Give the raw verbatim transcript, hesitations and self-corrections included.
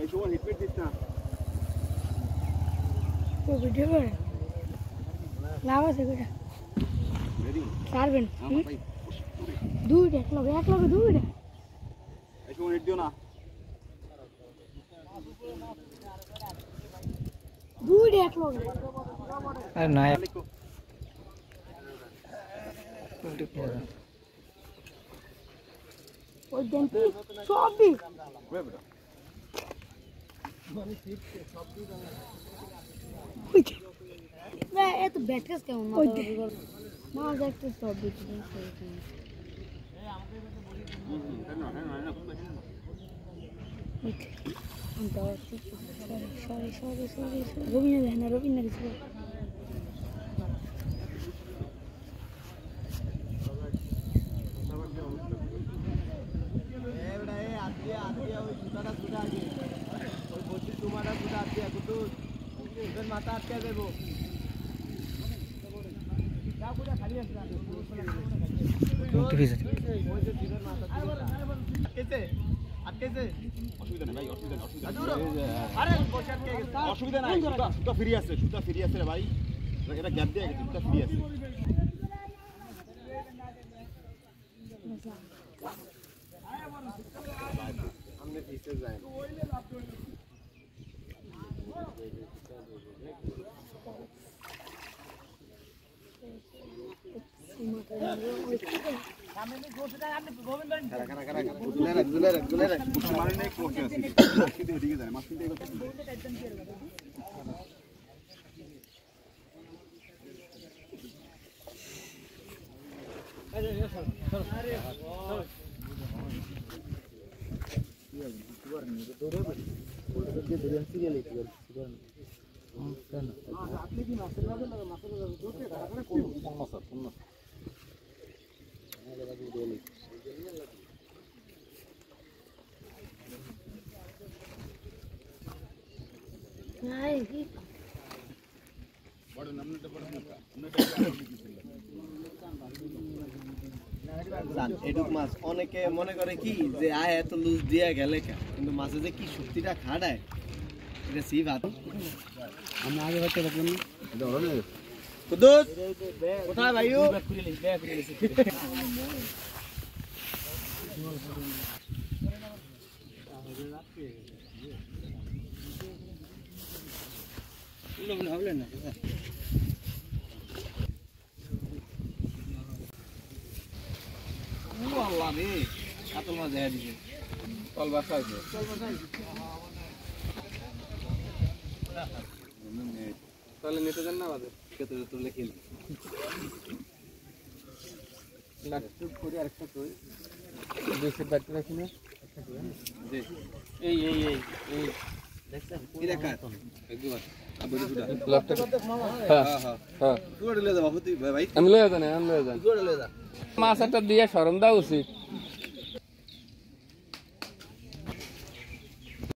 এই সময় হিটমেট দিস না ও ভিডিও করে লাভ আছে কইটা রেডি পারবেন দুইটা এক লগে এক লগে দুইটা এই সময় হিট দিও না দুইটা এক লগে আর না ওই দেন সবই ওই বেটা না এত ব্যাটকাস কেমন না না দেখতে সব দিতে সরি সরি সরি রবিনা দেয় না রবিনা দিছিল মাথা আটকে দেবো অসুবিধা নাই সুতা ফ্রি আছে সুতা ফ্রি আছে রে ভাই এটা গ্যাপ দিয়ে গেছে সুতা ফ্রি আছে আমরা পিছে যাই কারা কারা কারা দুলে রাখ দুলে রাখ দুলে রাখ পুষ্টি মারি নাই কোকে আছে কিন্তু এদিকে যায় মাছ কিনতে গেছে আরে সর সর আরে সর সুগার নি তো রে বলি ওটা দিয়ে ধরে আসি গেলে সুগার সুগার হ্যাঁ কেন আপনি কি মাছের লাগে না মাছের লাগে দোতে তারপরে কোন সমস্যা কোন নাই কি বড় নামটা বড় নামটা এটুক মাছ অনেকে মনে করে কি যে আয় এত লুজ দিয়া গেলে কিন্তু মাছে যে কি শক্তিটা খাড়ায় এটা সি ভাত আমরা আগে বাচ্চা রাখলাম ধরনের কুদুস কোথায় ভাইও ভাবলেন না আল্লাহ রে কাতল মাছ দেখা দিছে তল বাসা আছে তাহলে নেতে দেন না বাদে কেটে তো লিখিন লাস্ট করে আরেকটা কই দুই সেট বাকি রাখি না জি এই এই এই এই দেখছেন কি দেখা একবার আবরি সুদা লাস্ট হ্যাঁ হ্যাঁ হ্যাঁ তুই লয়ে যা বাবু তুই ভাই আমি লয়ে যা না আমি লয়ে যা তুই লয়ে যা মাছ একটা দিয়ে শরম দাও উচিত